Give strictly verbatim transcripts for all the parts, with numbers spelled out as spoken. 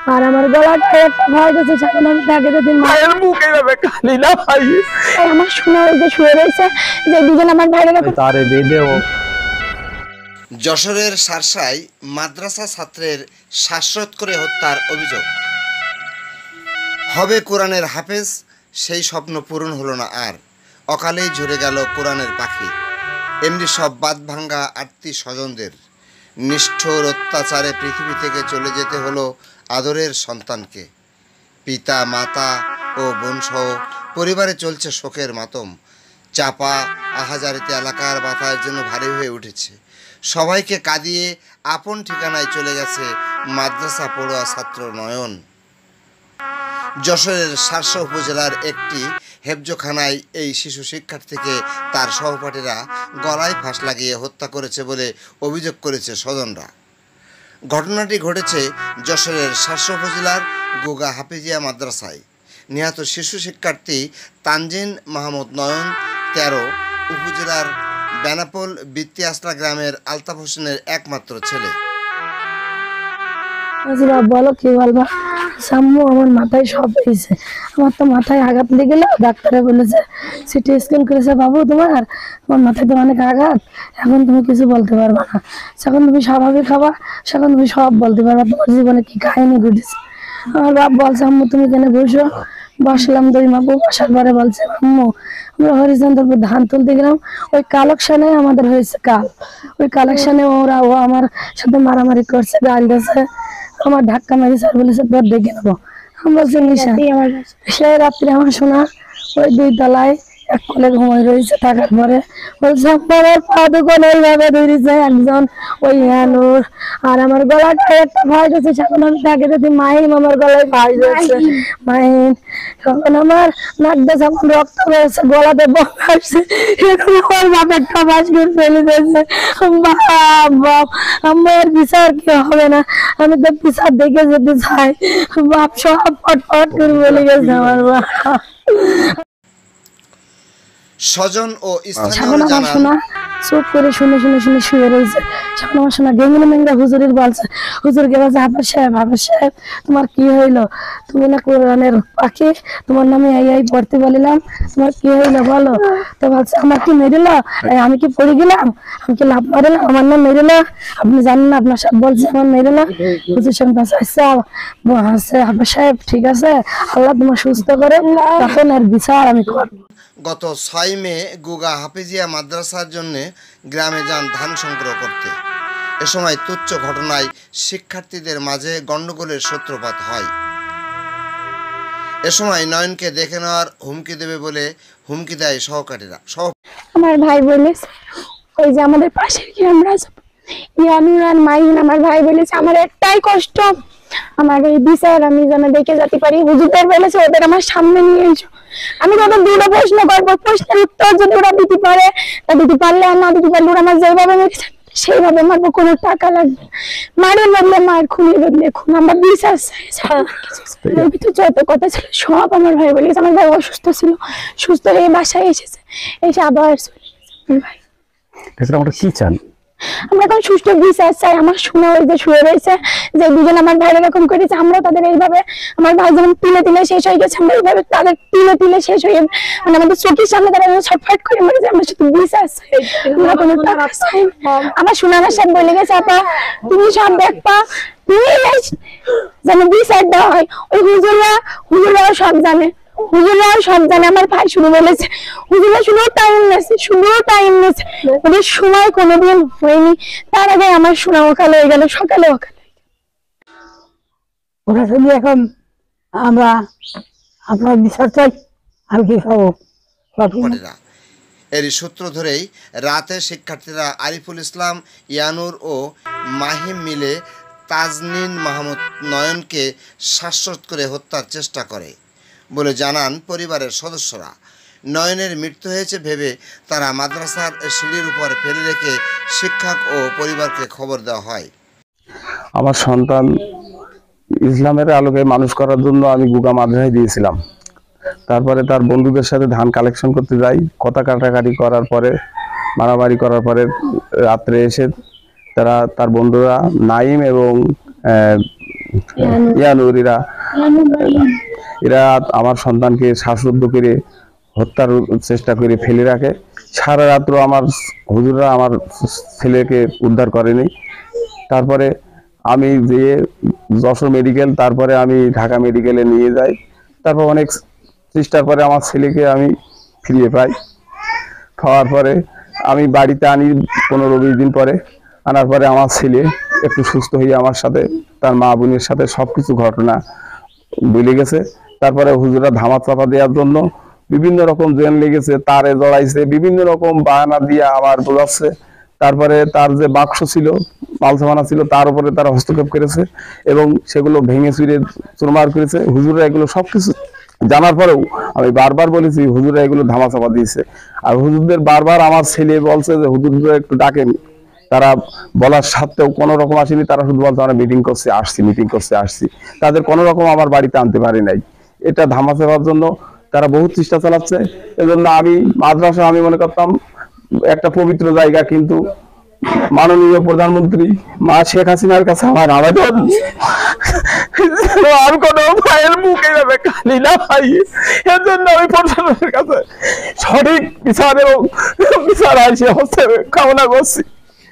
আর আমার গলাটা একটা ভয় গেছে, সেখানে আমি তাকে যদি মায়ের মুখে যাবে কালি না ভাই। আমার শোনা ওই যে শুয়ে রয়েছে যে দুজন আমার ভাইরা তারে বেঁধে। যশোরের শার্শায় মাদ্রাসা ছাত্রের শ্বাসরোধ করে হত্যার অভিযোগ। হবে কোরআনের হাফেজ, সেই স্বপ্ন পূরণ হলো না আর। অকালেই ঝরে গেল কোরআনের পাখি। এমনি সব বাদ ভাঙ্গা আত্মীয় স্বজনদের নিষ্ঠুর অত্যাচারে পৃথিবী থেকে চলে যেতে হলো আদরের সন্তানকে। পিতা মাতা ও বোনসহ পরিবারে চলছে শোকের মাতম। চাপা আহাজারিতে এলাকার বাতায়ের জন্য ভারী হয়ে উঠেছে। সবাইকে কাঁদিয়ে আপন ঠিকানায় চলে গেছে মাদ্রাসা পড়ুয়া ছাত্র নয়ন। যশোরের শার্শা উপজেলার একটি হেফজখানায় এই শিশু শিক্ষার্থীকে তার সহপাঠীরা গলায় ফাঁস লাগিয়ে হত্যা করেছে বলে অভিযোগ করেছে স্বজনরা। ঘটনাটি ঘটেছে যশোরের শার্শা উপজেলার গোগা হাফিজিয়া মাদ্রাসায়। নিহত শিশু শিক্ষার্থী তানজিন মাহমুদ নয়ন তেরো উপজেলার বেনাপোল বৃত্তি আসলা গ্রামের আলতাফ হোসেনের একমাত্র ছেলে। বলো কি বলবা সাম্মু, আমার মাথায় সব হয়েছে। আমার তো মাথায় আঘাত লেগে গেল, ডাক্তারে বলেছে সিটি স্ক্যান করেছে, বাবু তোমার আমার মাথায় তো অনেক আঘাত, এখন তুমি কিছু বলতে পারবা না, যখন তুমি স্বাভাবিক খাবা সেখন তুমি সব বলতে পারবা, তোমার জীবনে কি কাহিনী ঘটেছে। আমার বাপ বলছে আম্মু তুমি কেন বসো। বসলাম দুই মাপু, বসার পরে বলছে আম্মু আমরা হরিচন্দ্রপুর ধান তুলতে গেলাম, ওই কালেকশনে আমাদের হয়েছে কাল, ওই কালেকশনে ওরা ও আমার সাথে মারামারি করছে, গাল দিয়েছে, আমার ধাক্কা মেরেছে আর বলেছে তোর দেখে নেবো। আমি বলছি নিশা, সেই রাত্রে আমার শোনা ওই দুই তলায় এক কোলে ঘুমাই রয়েছে। থাকার পরে বলছে আমার পা দুখন ওইভাবে ধরেছে একজন ওই হ্যানুর, আর আমার গলাটা একটা ভয় গেছে, সেখন আমি তাকে যদি মাহিম আমার গলায় ভাই যাচ্ছে মাহিম, তখন আমার নাক দিয়ে যখন রক্ত বেরোচ্ছে, গলাতে বক আসছে, এখন আমার বাপ একটা বাস করে ফেলে দিয়েছে। বাপ বাপ আমার বিচার কি হবে না, আমি তো বিচার দেখে যেতে চাই। বাপ সব ফট ফট করে বলে গেছে আমার বাপ। স্বজন ও স্থানীয়রা জানান চুপ করে শুনে শুনে শুনে শুয়ে রয়েছে। যখন আমার শোনা গেঙ্গিনা মেঙ্গা হুজুরের বলছে, হুজুরকে বলছে হাফেজ সাহেব হাফেজ সাহেব তোমার কি হইলো, তুমি না কোরআনের পাখি, তোমার নামে এই এই পড়তে বলিলাম, তোমার কি হইলো বলো। তো বলছে আমার কি মেরিল, আমি কি পড়ে গেলাম, আমি কি লাভ মারিলাম, আমার নাম মেরিল, আপনি জানেন না আপনার সব বলছে আমার মেরিল। হুজুর সাহেব বলছে আচ্ছা আচ্ছা হাফেজ সাহেব ঠিক আছে, আল্লাহ তোমার সুস্থ করে, তখন এর বিচার আমি করবো। গত ছয় মে গোগা হাফিজিয়া মাদ্রাসার জন্য গ্রামে যান ধান সংগ্রহ করতে। এ সময় তুচ্ছ ঘটনায় শিক্ষার্থীদের মাঝে গণ্ডগোলের সূত্রপাত হয়। এ সময় নয়নকে দেখে নেওয়ার হুমকি দেবে বলে হুমকি দেয় সহকারীরা। আমার ভাই বলেছে ওই যে আমাদের পাশের গ্রামরা ইয়ানুর আর মাইন, আমার ভাই বলেছে আমার একটাই কষ্ট, আমার এই বিচার আমি যেন দেখে যেতে পারি। হুজুরদের বলেছে ওদের আমার সামনে নিয়ে এসো, আমি তোদের দুটো প্রশ্ন করবো, প্রশ্নের উত্তর যদি ওরা দিতে পারে তা দিতে পারলে, আর না দিতে পারলে ওরা আমার যেভাবে মেরেছে সেইভাবে মারবো, কোনো টাকা লাগবে, মারের বদলে মায়ের খুনের বদলে খুন, আমার বিচার চাই। যত কথা ছিল সব আমার ভাই বলেছে। আমার ভাই অসুস্থ ছিল, সুস্থ হয়ে বাসায় এসেছে, এসে আবার চলে গেছে ভাই। আমরা কি চান? আমরা এখন সুষ্ঠু বিচার চাই। আমার শোনা ওই যে শুয়ে রয়েছে যে দুজন আমার ভাই এরকম করেছে, আমরা তাদের এইভাবে, আমার ভাই যেমন তিলে তিলে শেষ হয়ে গেছে, আমরা এইভাবে তাদের তিলে তিলে শেষ হয়ে মানে আমাদের চোখের সামনে তারা ছটফট করে মরে যায়। আমরা শুধু বিচার চাই, আমরা কোনো টাকা চাই। আমার শোনা আমার সাথে বলে গেছে আপা তুমি সব দেখবা, তুমি যেন বিচার দেওয়া হয়। ওই হুজুররা হুজুররাও সব জানে, হুজুররাও সব জানে। আমার ভাই শুরু বলেছে হুজুররা শুধু টাইম নেছে, শুধু টাইম নেছে, ওদের সময় কোনোদিন হয়নি। তার আগে আমার শোনা ওখানে হয়ে গেল, সকালে ওখানে। ওরা শুধু এখন আমরা আপনার বিচার চাই, আর কি খাবো। এরই সূত্র ধরেই রাতে শিক্ষার্থীরা আরিফুল ইসলাম, ইয়ানুর ও মাহিম মিলে তাজনিন মাহমুদ নয়নকে শ্বাসরোধ করে হত্যার চেষ্টা করে বলে জানান পরিবারের সদস্যরা। নয়নের মৃত্যু হয়েছে ভেবে তারা মাদ্রাসার সিঁড়ির উপর ফেলে রেখে শিক্ষক ও পরিবারকে খবর দেওয়া হয়। আমার সন্তান ইসলামের আলোকে মানুষ করার জন্য আমি গোগা মাদ্রাসায় দিয়েছিলাম। তারপরে তার বন্ধুদের সাথে ধান কালেকশন করতে যাই, কথা কাটাকাটি করার পরে মারামারি করার পরে রাত্রে এসে তারা তার বন্ধুরা নাইম এবং ইয়ানুর এরা এরা আমার সন্তানকে শ্বাসরুদ্ধ করে হত্যার চেষ্টা করে ফেলে রাখে। সারা রাত্র আমার হুজুররা আমার ছেলেকে উদ্ধার করেনি। তারপরে আমি যেয়ে যশোর মেডিকেল, তারপরে আমি ঢাকা মেডিকেলে নিয়ে যাই। তারপর অনেক চেষ্টার পরে আমার ছেলেকে আমি ফিরিয়ে পাই। খাওয়ার পরে আমি বাড়িতে আনি পনেরো বিশ দিন পরে। আনার পরে আমার ছেলে একটু সুস্থ হয়ে আমার সাথে তার মা বোনের সাথে সবকিছু ঘটনা বলে গেছে। তারপরে হুজুরা ধামা চাপা দেওয়ার জন্য বিভিন্ন রকম জেন লেগেছে, তারে জড়াইছে, বিভিন্ন রকম বাহানা দিয়ে আবার বোঝাচ্ছে। তারপরে তার যে বাক্স ছিল, মালসামানা ছিল, তার উপরে তারা হস্তক্ষেপ করেছে এবং সেগুলো ভেঙে চুরে চুরমার করেছে। হুজুরা এগুলো সবকিছু জানার পরেও আমি বারবার বলেছি, হুজুরা এগুলো ধামা চাপা দিয়েছে। আর হুজুরদের বারবার আমার ছেলে বলছে যে হুজুররা একটু ডাকেন, তারা বলার সাথেও কোনো রকম আসেনি। তারা শুধু বলছে আমরা মিটিং করছি আসছি, মিটিং করছে আসছি। তাদের কোনো রকম আমার বাড়িতে আনতে পারি নাই। এটা ধামা চাপার জন্য তারা বহুত চেষ্টা চালাচ্ছে। এজন্য আমি মাদ্রাসা আমি মনে করতাম একটা পবিত্র জায়গা, কিন্তু মাননীয় প্রধানমন্ত্রী মা শেখ হাসিনার কাছে আমার আবেদন, আর কোনো ভাইয়ের মুখে যাবে খালি না ভাই। এর জন্য আমি প্রশাসনের কাছে সঠিক বিচার এবং বিচার আসে হচ্ছে কামনা করছি।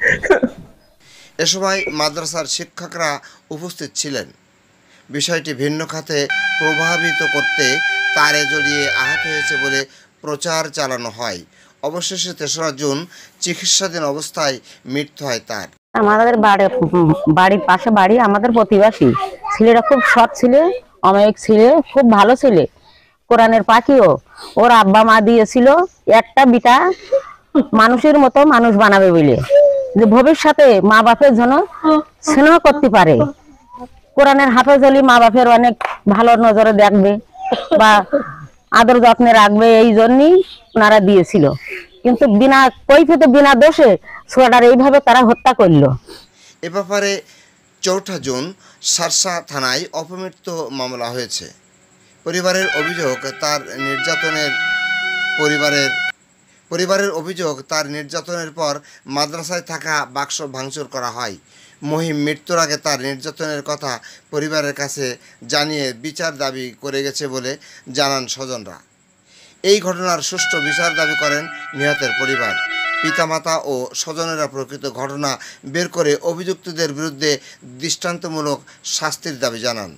এ সময় মাদ্রাসার শিক্ষকরা উপস্থিত ছিলেন। বিষয়টি ভিন্ন খাতে প্রভাবিত করতে তারে জড়িয়ে আহত হয়েছে বলে প্রচার চালানো হয়। অবশেষে তেসরা জুন চিকিৎসাধীন অবস্থায় মৃত্যু হয় তার। আমাদের বাড়ি বাড়ির পাশে বাড়ি, আমাদের প্রতিবেশী ছেলেটা খুব সৎ ছেলে, অমায়িক ছেলে, খুব ভালো ছেলে, কোরআনের পাখিও। ওর আব্বা মা দিয়েছিল একটা বিটা মানুষের মতো মানুষ বানাবে বলে, যে ভবিষ্যতে মা বাপের জন্য স্নেহ করতে পারে। কোরআনের হাফেজ হলে মা বাপের অনেক ভালো নজরে দেখবে বা আদর যত্নে রাখবে, এই জন্যই ওনারা দিয়েছিল। কিন্তু বিনা কৈফিয়তে বিনা দোষে ছোড়াটার এইভাবে তারা হত্যা করলো। এ ব্যাপারে চৌঠা জুন শার্শা থানায় অপমৃত্যু মামলা হয়েছে। পরিবারের অভিযোগ তার নির্যাতনের পরিবারের পরিবারের অভিযোগ তার নির্যাতনের পর মাদ্রাসায় থাকা বাক্স ভাঙচুর করা হয়। মহিম মৃত্যুর আগে তার নির্যাতনের কথা পরিবারের কাছে জানিয়ে বিচার দাবি করে গেছে বলে জানান স্বজনরা। এই ঘটনার সুষ্ঠু বিচার দাবি করেন নিহতের পরিবার। পিতামাতা ও স্বজনেরা প্রকৃত ঘটনা বের করে অভিযুক্তদের বিরুদ্ধে দৃষ্টান্তমূলক শাস্তির দাবি জানান।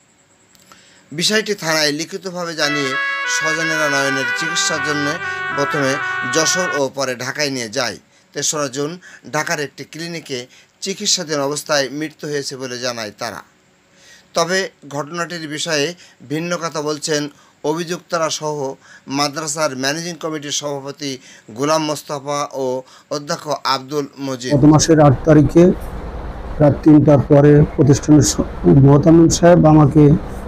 বিষয়টি থানায় লিখিতভাবে জানিয়ে স্বজনেরা নয়নের চিকিৎসার জন্য প্রথমে যশোর ও পরে ঢাকায় নিয়ে যায়। তেসরা জুন ঢাকার একটি ক্লিনিকে চিকিৎসাধীন অবস্থায় মৃত্যু হয়েছে বলে জানায় তারা। তবে ঘটনাটির বিষয়ে ভিন্ন কথা বলছেন অভিযুক্তরা সহ মাদ্রাসার ম্যানেজিং কমিটির সভাপতি গোলাম মোস্তফা ও অধ্যক্ষ আব্দুল মজিদ। গত মাসের আট তারিখে রাত তিনটার পরে প্রতিষ্ঠানের মোহতামিম সাহেব আমাকে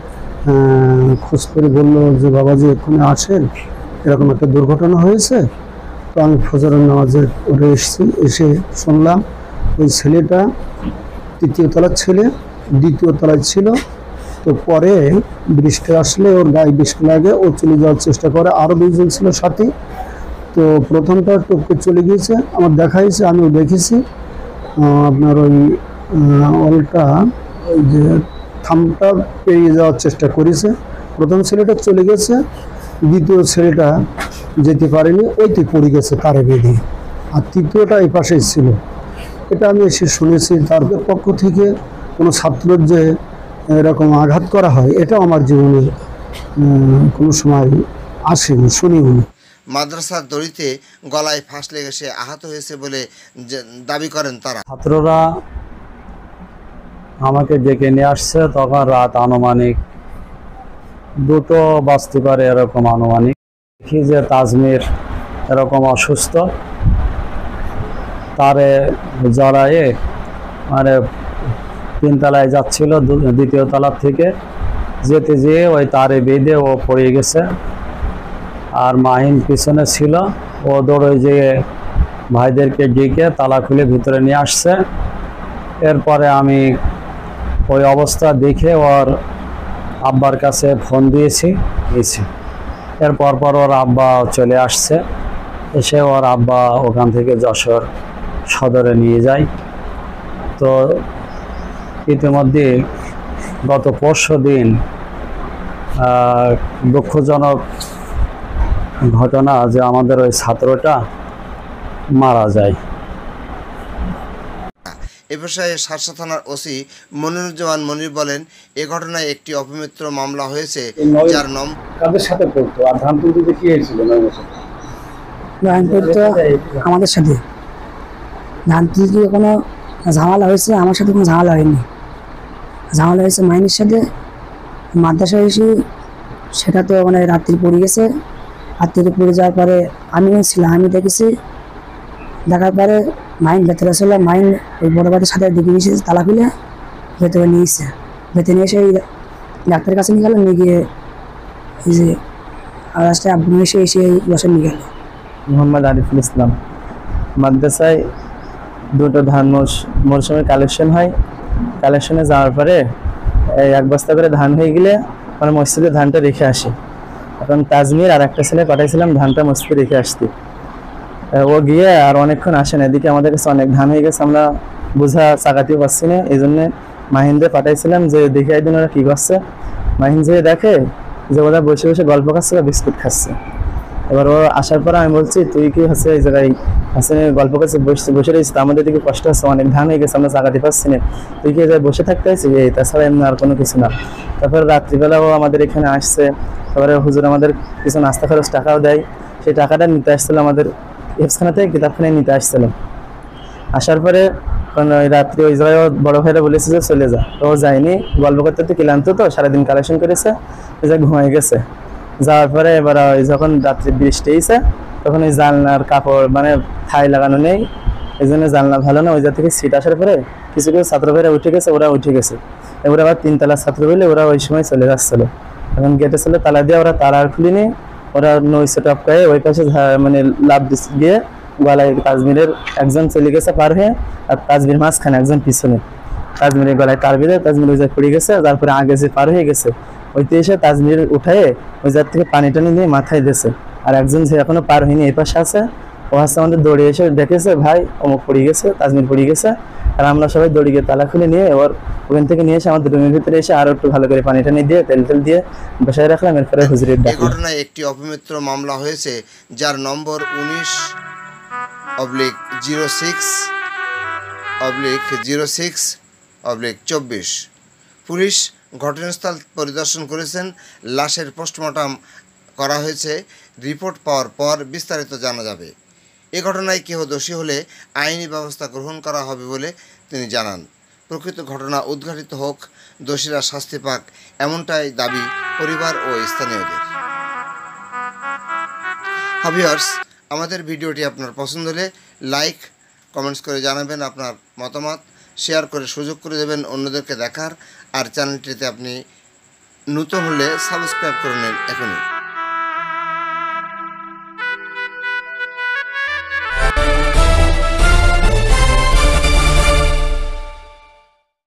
খোঁজ করে বললো যে বাবাজি এখানে আসেন, এরকম একটা দুর্ঘটনা হয়েছে। তো আমি ফজরের নামাজে উঠে এসেছি, এসে শুনলাম ওই ছেলেটা তৃতীয় তলার ছেলে দ্বিতীয় তলায় ছিল। তো পরে বৃষ্টি আসলে ওর গায়ে বৃষ্টি লাগে, ও চলে যাওয়ার চেষ্টা করে। আরও দুইজন ছিল সাথে। তো প্রথমটা টপকে চলে গিয়েছে, আমার দেখা হয়েছে, আমিও দেখেছি। আপনার ওই অলটা ওই যে থামটা পেরিয়ে যাওয়ার চেষ্টা করেছে। প্রথম ছেলেটা চলে গেছে, দ্বিতীয় ছেলেটা যেতে পারেনি, ওইতে পড়ে গেছে তারে বেঁধে। আর তৃতীয়টা এই পাশেই ছিল। এটা আমি এসে শুনেছি। তার পক্ষ থেকে কোনো ছাত্রের যে এরকম আঘাত করা হয়, এটাও আমার জীবনে কোনো সময় আসেনি, শুনিনি। মাদ্রাসার দড়িতে গলায় ফাঁস লেগে সে আহত হয়েছে বলে দাবি করেন তারা। ছাত্ররা আমাকে ডেকে নিয়ে আসছে, তখন রাত আনুমানিক দুটো বাজতে পারে এরকম আনুমানিক। দেখি যে তাজমির এরকম অসুস্থ, তারে জড়ায়ে মানে তিনতলায় যাচ্ছিল, দ্বিতীয় তলার থেকে যেতে যেয়ে ওই তারে বেঁধে ও পড়ে গেছে। আর মাহিন পিছনে ছিল, ও দৌড়ে যেয়ে ভাইদেরকে ডেকে তালা খুলে ভিতরে নিয়ে আসছে। এরপরে আমি ওই অবস্থা দেখে ওর আব্বার কাছে ফোন দিয়েছি দিয়েছি এরপর পর ওর আব্বা চলে আসছে, এসে ওর আব্বা ওখান থেকে যশোর সদরে নিয়ে যায়। তো ইতিমধ্যে গত পরশু দিন দুঃখজনক ঘটনা যে আমাদের ওই ছাত্রটা মারা যায়। এ বিষয়ে শার্শা থানার ওসি মনিরুজ্জামান মনির বলেন, এ ঘটনায় একটি অপমৃত্যু মামলা হয়েছে, যার নাম কাদের সাথে পড়তো আর ধান তুলতে কি হয়েছিল নয় বছর ধান তুলতে আমাদের সাথে ধান তুলতে কোনো ঝামেলা হয়েছে, আমার সাথে কোনো ঝামেলা হয়নি। ঝামেলা হয়েছে মাইনের সাথে মাদ্রাসায় এসে, সেটা তো মানে রাত্রি পড়ে গেছে। রাত্রি পড়ে যাওয়ার পরে আমি ছিলাম, আমি দেখেছি। দেখার পরে মাইন ভেতরে ছিল, মাইন ওই বড় বাড়ির সাথে দিকে নিয়েছে, তালা খুলে ভেতরে নিয়েছে। ভেতরে নিয়ে এসে ওই ডাক্তারের কাছে নিয়ে গেল, নিয়ে গিয়ে এই যে রাস্তায় আব্বু নিয়ে এসে এসে এই বছর নিয়ে গেল। মোহাম্মদ আরিফুল ইসলাম। মাদ্রাসায় দুটো ধান মরশুমে কালেকশন হয়। কালেকশনে যাওয়ার পরে এই এক বস্তা করে ধান হয়ে গেলে মানে মসজিদে ধানটা রেখে আসি। এখন তাজমির আর একটা ছেলে পাঠাইছিলাম ধানটা মসজিদে রেখে আসতে। ও গিয়ে আর অনেকক্ষণ আসে না, এদিকে আমাদের কাছে অনেক ধান হয়ে গেছে, আমরা বোঝা চাকাতেও পারছি না। এই জন্যে মাহিন্দে পাঠাইছিলাম যে দেখে একদিন ওরা কী করছে। মাহিন যে দেখে যে ওরা বসে বসে গল্প খাচ্ছে বা বিস্কুট খাচ্ছে। এবার ও আসার পরে আমি বলছি, তুই কি হচ্ছে এই জায়গায় হাসিনে গল্প করছে বসে বসে রয়েছিস, আমাদের দিকে কষ্ট হচ্ছে, অনেক ধান হয়ে গেছে, আমরা চাকাতে পারছি না, তুই কি এই জায়গায় বসে থাকতে আছিস? এই তাছাড়া এমনি আর কোনো কিছু না। তারপরে রাত্রিবেলাও আমাদের এখানে আসছে। তারপরে হুজুর আমাদের কিছু নাস্তা খরচ টাকাও দেয়, সেই টাকাটা নিতে আসছিল, আমাদের হেফসখানা থেকে কিতাবখানায় নিতে আসছিল। আসার পরে ওই রাত্রি ওই জায়গায় বড় ভাইরা বলেছে যে চলে যা, তো ও যায়নি। গল্প করতে তো ক্লান্ত, তো সারাদিন কালেকশন করেছে, ওই জায়গায় ঘুমাই গেছে। যাওয়ার পরে এবার ওই যখন রাত্রি বৃষ্টি হয়েছে তখন ওই জানলার কাপড় মানে ঠাই লাগানো নেই, এই জন্য জানলা ভালো না। ওই জায়গা থেকে সিট আসার পরে কিছু কিছু ছাত্র ভাইরা উঠে গেছে, ওরা উঠে গেছে। এবার আবার তিনতলা ছাত্র বলে ওরা ওই সময় চলে যাচ্ছিল। এখন গেটে ছিল তালা দিয়ে, ওরা তালা আর খুলিনি, ওরা নইছে টপকায়ে ওই পাশে মানে লাভ গিয়ে গলায় তাজমিরের একজন চলে গেছে পার হয়ে, আর তাজমির মাঝখানে একজন পিছনে। তাজমিরের গলায় তার বেঁধে তাজমির ওই জায়গায় পড়ে গেছে। তারপরে আগে যে পার হয়ে গেছে ওইতে এসে তাজমির উঠায়ে ওই জায়গা থেকে পানি টানি নিয়ে মাথায় দিয়েছে। আর একজন যে এখনো পার হয়নি এই পাশে আছে, ও হাসতে আমাদের দৌড়ে এসে দেখেছে ভাই অমুক পড়ে গেছে, তাজমির পড়ে গেছে। আর আমরা সবাই দৌড়ে গিয়ে তালা খুলে নিয়ে এবার ওখান থেকে নিয়ে এসে আমাদের রুমের ভিতরে এসে আরো একটু ভালো করে পানি টানি দিয়ে তেল তেল দিয়ে বসায় রাখলাম। এরপরে হুজুরের এই ডাকলাম। ঘটনায় একটি অপমৃত্যু মামলা হয়েছে, যার নম্বর উনিশ oblique zero six oblique zero six oblique চব্বিশ। পুলিশ ঘটনাস্থল পরিদর্শন করেছেন। লাশের পোস্টমর্টম করা হয়েছে। রিপোর্ট পাওয়ার পর বিস্তারিত জানা যাবে। এ ঘটনায় কেহ দোষী হলে আইনি ব্যবস্থা গ্রহণ করা হবে বলে তিনি জানান। প্রকৃত ঘটনা উদ্ঘাটিত হোক, দোষীরা শাস্তি পাক, এমনটাই দাবি পরিবার ও স্থানীয়দের। ভিউয়ার্স, আমাদের ভিডিওটি আপনার পছন্দ হলে লাইক কমেন্টস করে জানাবেন আপনার মতামত, শেয়ার করে সুযোগ করে দেবেন অন্যদেরকে দেখার। আর চ্যানেলটিতে আপনি নতুন হলে সাবস্ক্রাইব করে নিন এখনই।